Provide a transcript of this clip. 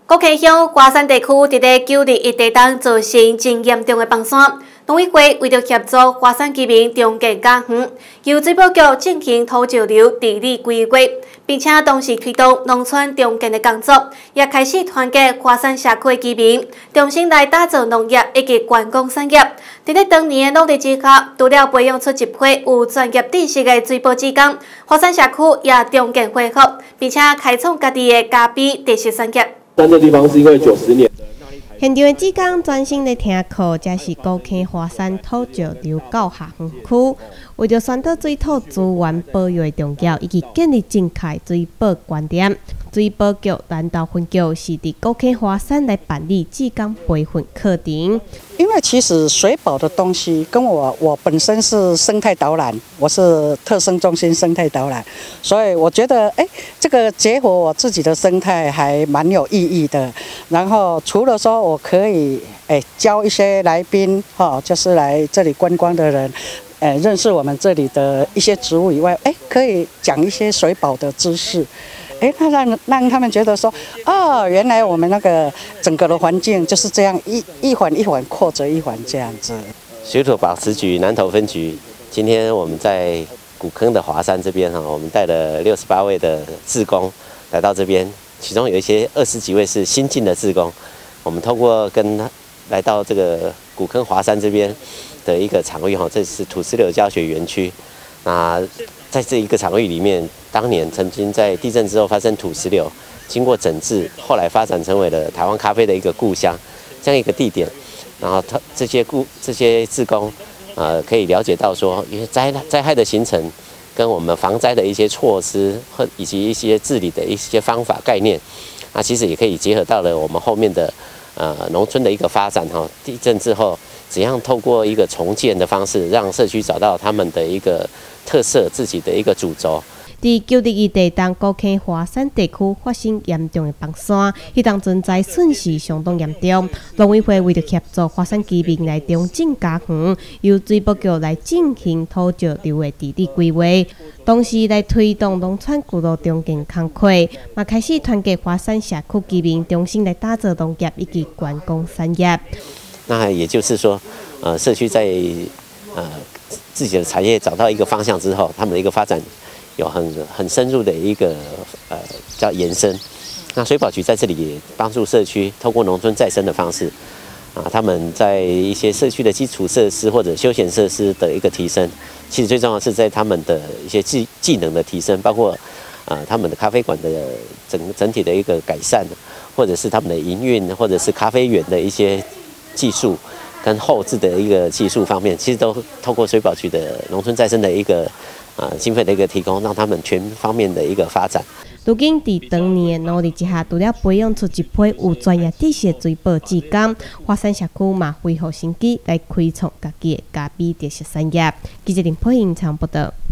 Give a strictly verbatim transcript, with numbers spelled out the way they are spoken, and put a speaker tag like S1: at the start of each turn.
S1: 高溪乡瓜山地区伫咧九日一地当造成真严重的崩山，农委会为了协助瓜山居民重建家园，由水保局进行土石流治理规划，并且同时推动农村重建的工作，也开始团结瓜山社区的居民，重新来打造农业以及观光产业。伫咧当年的努力之下，除了培养出一批有专业知识的水保职工，瓜山社区也重建恢复，并且开创家己的咖啡特色产业。
S2: 但这地方是因为九十年。
S3: 现场的职工专心在听课，这是高坑华山土石流教下园区，为着宣导水土资源保育的重要，以及建立正确水保观念，水保局南投分局是伫高坑华山来办理职工培训课程。
S4: 因为其实水保的东西跟我我本身是生态导览，我是特生中心生态导览，所以我觉得哎，这个结合我自己的生态还蛮有意义的。然后除了说我可以哎教一些来宾哈、哦，就是来这里观光的人。 呃，认识我们这里的一些植物以外，哎，可以讲一些水保的知识，哎，那让让他们觉得说，哦，原来我们那个整个的环境就是这样一一环一环扩着一环这样子。
S5: 水土保持局南投分局，今天我们在古坑的华山这边哈，我们带了六十八位的志工来到这边，其中有一些二十几位是新进的志工，我们透过跟来到这个古坑华山这边。 的一个场域哈，这是土石流教学园区。那在这一个场域里面，当年曾经在地震之后发生土石流，经过整治，后来发展成为了台湾咖啡的一个故乡这样一个地点。然后他这些故这些志工，呃，可以了解到说，因为灾灾害的形成跟我们防灾的一些措施和以及一些治理的一些方法概念，啊，其实也可以结合到了我们后面的呃农村的一个发展哈。地震之后。 怎样透过一个重建的方式，让社区找到他们的一个特色、自己的一个主轴。
S3: 伫九日一地当高坑华山地区发生严重的崩山，迄当阵灾损失相当严重。农委会为了协助华山居民来重建家园，由水保局来进行土石流的治理规划，同时来推动农村古道重建工作，嘛开始团结华山社区居民，重新来打造农业以及观光产业。
S5: 那也就是说，呃，社区在呃自己的产业找到一个方向之后，他们的一个发展有很很深入的一个呃叫延伸。那水保局在这里也帮助社区透过农村再生的方式，啊，他们在一些社区的基础设施或者休闲设施的一个提升，其实最重要的是在他们的一些技技能的提升，包括啊他们的咖啡馆的整整体的一个改善，或者是他们的营运，或者是咖啡园的一些。 技术跟后置的一个技术方面，其实都透过水保局的农村再生的一个呃经费的一个提供，让他们全方面的一个发展。
S3: 如今伫当年的努力之下，除了培养出一批有专业知识的水保职工，华山社区嘛恢复生机，来开创家己的咖啡特色产业。记者林佩莹采访报道。